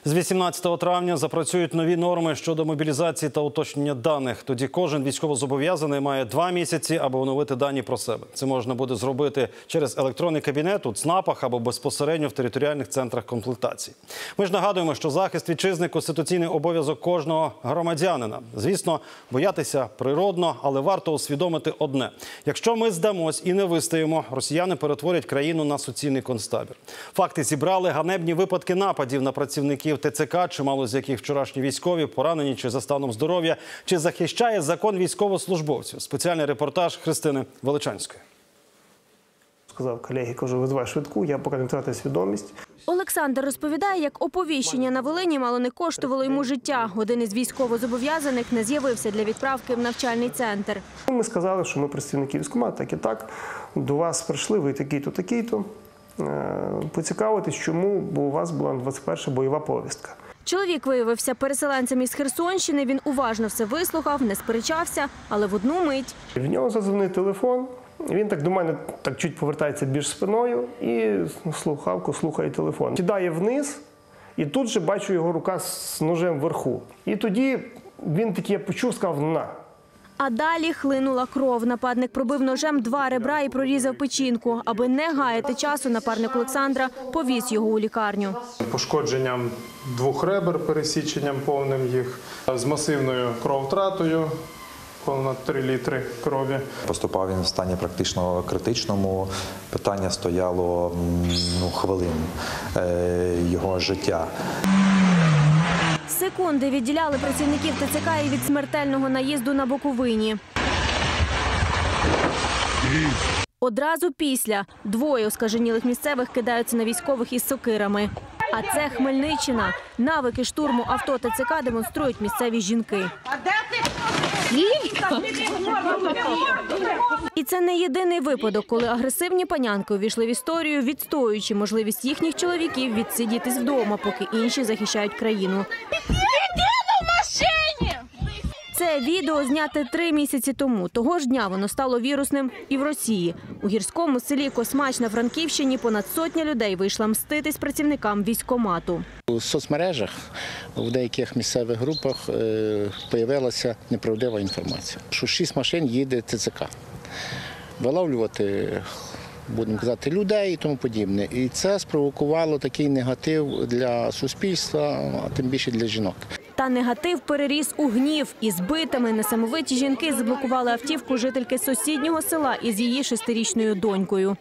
З 18 травня запрацюють нові норми щодо мобілізації та уточнення даних. Тоді кожен військовозобов'язаний має 2 місяці, аби оновити дані про себе. Це можна буде зробити через електронний кабінет у ЦНАПах або безпосередньо в територіальних центрах комплектації. Ми ж нагадуємо, що захист вітчизни – конституційний обов'язок кожного громадянина. Звісно, боятися природно, але варто усвідомити одне. Якщо ми здамось і не вистоїмо, росіяни перетворять країну на суцільний концтабір. Факти зібрали: ганебні випадки нападів на працівників ТЦК, чимало з яких вчорашні військові, поранені чи за станом здоров'я. Чи захищає закон військовослужбовців? Спеціальний репортаж Христини Величанської. Сказав колеги, кажу, визвай швидку, я поки не втратив свідомість. Олександр розповідає, як оповіщення на Волині мало не коштувало йому життя. Один із військовозобов'язаних не з'явився для відправки в навчальний центр. Ми сказали, що ми представники військкомату, так і так, до вас прийшли, ви такий-то, такий-то. Поцікавитись, чому, бо у вас була 21-ша бойова повістка. Чоловік виявився переселенцем із Херсонщини, він уважно все вислухав, не сперечався, але в одну мить. В нього задзвонив телефон, він так до мене так чуть повертається більш спиною і слухавку слухає телефон. Кидає вниз, і тут же бачу його рука з ножем вверху. І тоді він такий, я почув, сказав «на». А далі хлинула кров. Нападник пробив ножем 2 ребра і прорізав печінку. Аби не гаяти часу, напарник Олександра повіз його у лікарню. Пошкодженням 2 ребер, пересіченням повним їх, з масивною крововтратою, понад 3 літри крові. Поступав він в стані практично критичному. Питання стояло хвилин його життя. Секунди відділяли працівників ТЦК і від смертельного наїзду на Буковині. Одразу після 2 оскаженілих місцевих кидаються на військових із сокирами. А це Хмельниччина. Навики штурму авто ТЦК демонструють місцеві жінки. І це не єдиний випадок, коли агресивні панянки увійшли в історію, відстоюючи можливість їхніх чоловіків відсидітись вдома, поки інші захищають країну. Це відео зняте 3 місяці тому. Того ж дня воно стало вірусним і в Росії. У гірському селі Космач на Франківщині понад 100 людей вийшла мститись працівникам військкомату. У соцмережах, в деяких місцевих групах з'явилася неправдива інформація, що 6 машин їде ТЦК. Виловлювати, будемо казати, людей і тому подібне. І це спровокувало такий негатив для суспільства, а тим більше для жінок. Та негатив переріс у гнів. Із битами несамовиті жінки заблокували автівку жительки сусіднього села із її 6-річною донькою.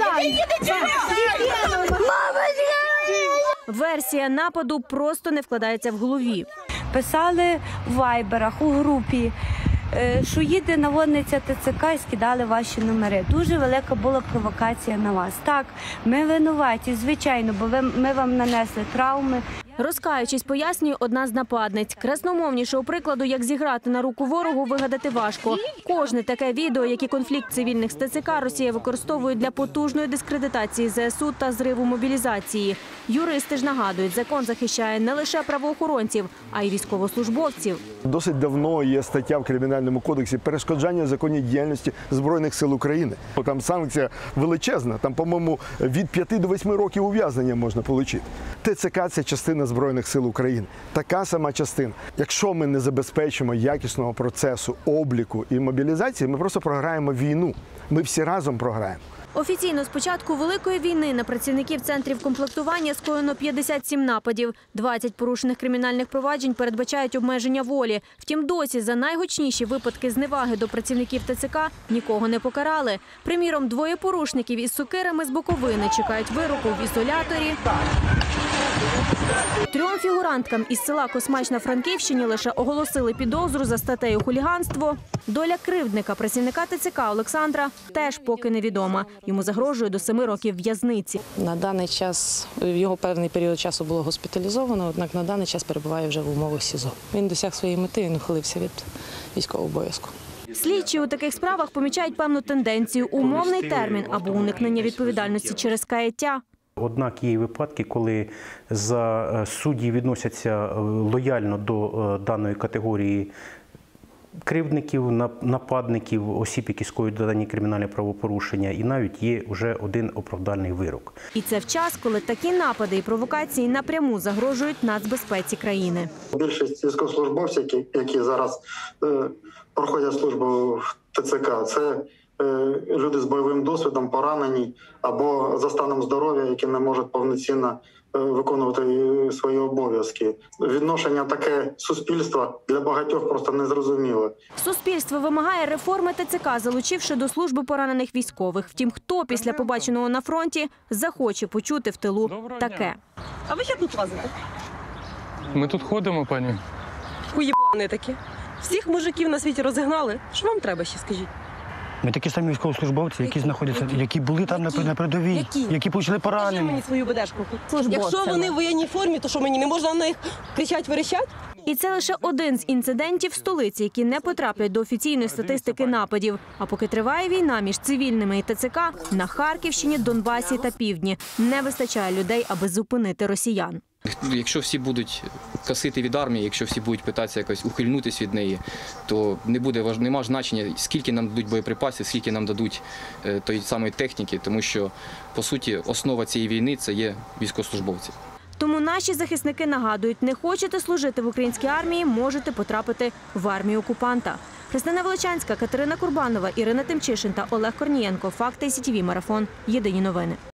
Версія нападу просто не вкладається в голові. Писали в вайберах, у групі, що їде наводниця ТЦК і скидали ваші номери. Дуже велика була провокація на вас. Так, ми винуваті, звичайно, бо ми вам нанесли травми. Розкаючись, пояснює одна з нападниць. Красномовнішого прикладу, як зіграти на руку ворогу, вигадати важко. Кожне таке відео, як і конфлікт цивільних з ТЦК, Росія використовує для потужної дискредитації ЗСУ та зриву мобілізації. Юристи ж нагадують, закон захищає не лише правоохоронців, а й військовослужбовців. Досить давно є стаття в Кримінальному кодексі «Перешкоджання законній діяльності Збройних сил України». Там санкція величезна, там, по-моєму, від 5 до 8 років ув'язнення можна отримати. ТЦК – це частина Збройних сил України. Така сама частина. Якщо ми не забезпечимо якісного процесу обліку і мобілізації, ми просто програємо війну. Ми всі разом програємо. Офіційно з початку Великої війни на працівників центрів комплектування скоєно 57 нападів. 20 порушених кримінальних проваджень передбачають обмеження волі. Втім, досі за найгучніші випадки зневаги до працівників ТЦК нікого не покарали. Приміром, 2 порушників із сокирами з Буковини чекають вироку в ізоляторі. 3 фігуранткам із села Космач на Франківщині лише оголосили підозру за статтею «Хуліганство». Доля кривдника, працівника ТЦК Олександра, теж поки невідома. Йому загрожує до 7 років в'язниці. На даний час, його певний період часу було госпіталізовано, однак на даний час перебуває вже в умовах СІЗО. Він досяг своєї мети, він ухилився від військового обов'язку. Слідчі у таких справах помічають певну тенденцію – умовний термін або уникнення відповідальності через каяття. Однак є випадки, коли судді відносяться лояльно до даної категорії кривдників, нападників, осіб, які скоюють дані кримінальні правопорушення, і навіть є вже один оправдальний вирок. І це в час, коли такі напади і провокації напряму загрожують нацбезпеці країни. Більшість військовослужбовців, які зараз проходять службу в ТЦК, це люди з бойовим досвідом, поранені або за станом здоров'я, які не можуть повноцінно виконувати свої обов'язки. Відношення таке суспільства для багатьох просто незрозуміле. Суспільство вимагає реформи ТЦК, залучивши до служби поранених військових. Втім, хто після побаченого на фронті захоче почути в тилу таке? А ви що тут лазите? Ми тут ходимо, пані. Уєбани такі. Всіх мужиків на світі розігнали. Що вам треба ще, скажіть? Ми такі самі військовослужбовці, які знаходяться, які були там на передовій, які почали поранені. Покажи мені свою бедешку. Якщо вони в воєнній формі, то що мені не можна на них кричать-верещать? І це лише один з інцидентів в столиці, які не потраплять до офіційної статистики нападів. А поки триває війна між цивільними і ТЦК, на Харківщині, Донбасі та Півдні не вистачає людей, аби зупинити росіян. Якщо всі будуть косити від армії, якщо всі будуть питатися якось ухильнутися від неї, то нема значення, скільки нам дадуть боєприпасів, скільки нам дадуть тої самої техніки, тому що, по суті, основа цієї війни – це є військовослужбовці. Тому наші захисники нагадують, не хочете служити в українській армії, можете потрапити в армію окупанта. Христина Величанська, Катерина Курбанова, Ірина Тимчишин та Олег Корнієнко. Факти СІТВ Марафон. Єдині новини.